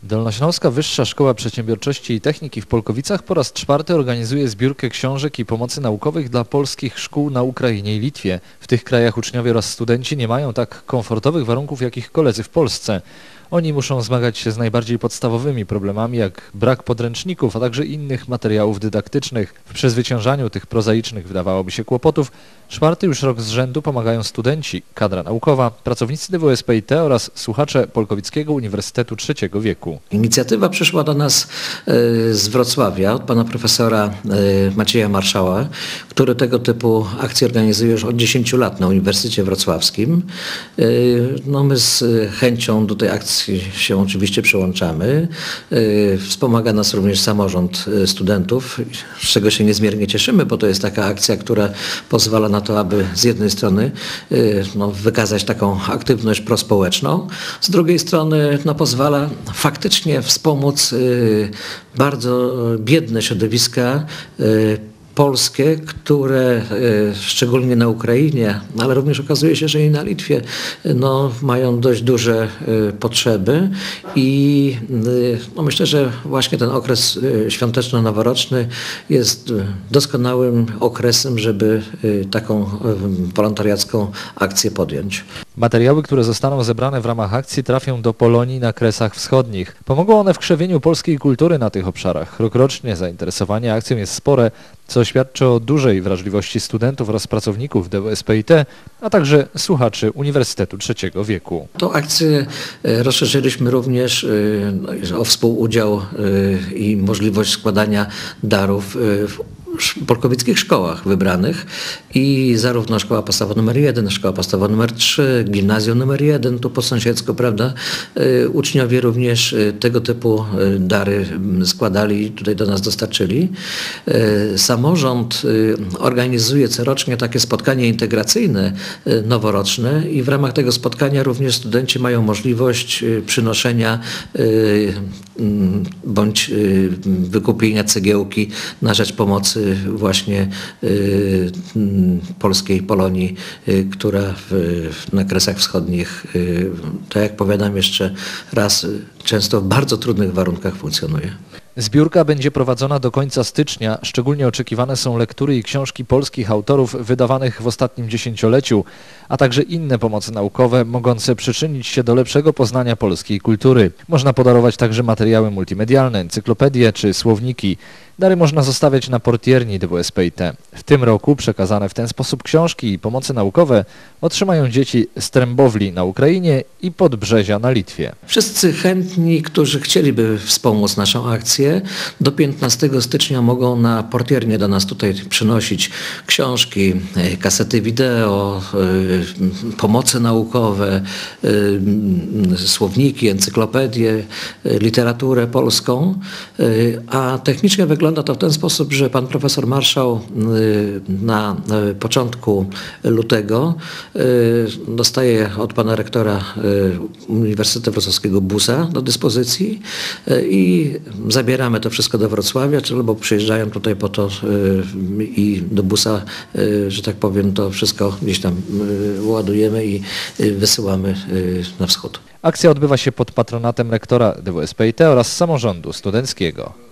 Dolnośląska Wyższa Szkoła Przedsiębiorczości i Techniki w Polkowicach po raz 4 organizuje zbiórkę książek i pomocy naukowych dla polskich szkół na Ukrainie i Litwie. W tych krajach uczniowie oraz studenci nie mają tak komfortowych warunków jak ich koledzy w Polsce. Oni muszą zmagać się z najbardziej podstawowymi problemami jak brak podręczników, a także innych materiałów dydaktycznych. W przezwyciężaniu tych prozaicznych, wydawałoby się, kłopotów 4. już rok z rzędu pomagają studenci, kadra naukowa, pracownicy DWSP-IT oraz słuchacze Polkowickiego Uniwersytetu Trzeciego Wieku. Inicjatywa przyszła do nas z Wrocławia od pana profesora Macieja Marszała, który tego typu akcje organizuje już od 10 lat na Uniwersytecie Wrocławskim. My z chęcią do tej akcji się oczywiście przyłączamy. Wspomaga nas również samorząd studentów, z czego się niezmiernie cieszymy, bo to jest taka akcja, która pozwala na to, aby z jednej strony wykazać taką aktywność prospołeczną, z drugiej strony pozwala faktycznie wspomóc bardzo biedne środowiska polskie, które szczególnie na Ukrainie, ale również okazuje się, że i na Litwie mają dość duże potrzeby i myślę, że właśnie ten okres świąteczno-noworoczny jest doskonałym okresem, żeby taką wolontariacką akcję podjąć. Materiały, które zostaną zebrane w ramach akcji, trafią do Polonii na Kresach Wschodnich. Pomogą one w krzewieniu polskiej kultury na tych obszarach. Rokrocznie zainteresowanie akcją jest spore, co świadczy o dużej wrażliwości studentów oraz pracowników DWSP-IT, a także słuchaczy Uniwersytetu Trzeciego Wieku. Tą akcję rozszerzyliśmy również o współudział i możliwość składania darów w polkowickich szkołach wybranych i zarówno szkoła podstawowa nr 1, szkoła podstawowa nr 3, gimnazjum nr 1, tu po sąsiedzku, prawda, uczniowie również tego typu dary składali i tutaj do nas dostarczyli. Samorząd organizuje corocznie takie spotkanie integracyjne noworoczne i w ramach tego spotkania również studenci mają możliwość przynoszenia bądź wykupienia cegiełki na rzecz pomocy właśnie polskiej Polonii, która na Kresach Wschodnich, tak jak powiadam jeszcze raz, często w bardzo trudnych warunkach funkcjonuje. Zbiórka będzie prowadzona do końca stycznia. Szczególnie oczekiwane są lektury i książki polskich autorów wydawanych w ostatnim dziesięcioleciu, a także inne pomocy naukowe mogące przyczynić się do lepszego poznania polskiej kultury. Można podarować także materiały multimedialne, encyklopedie czy słowniki. Dary można zostawiać na portierni DWSP-IT. W tym roku przekazane w ten sposób książki i pomocy naukowe otrzymają dzieci z Trębowli na Ukrainie i Podbrzezia na Litwie. Wszyscy chętni, którzy chcieliby wspomóc naszą akcję, do 15 stycznia mogą na portiernię do nas tutaj przynosić książki, kasety wideo, pomoce naukowe, słowniki, encyklopedie, literaturę polską, a technicznie wygląda to w ten sposób, że pan profesor Marszał na początku lutego dostaje od pana rektora Uniwersytetu Wrocławskiego busa do dyspozycji i zabieramy to wszystko do Wrocławia, albo przyjeżdżają tutaj po to i do busa, że tak powiem, to wszystko gdzieś tam ładujemy i wysyłamy na wschód. Akcja odbywa się pod patronatem rektora DWSP-IT oraz samorządu studenckiego.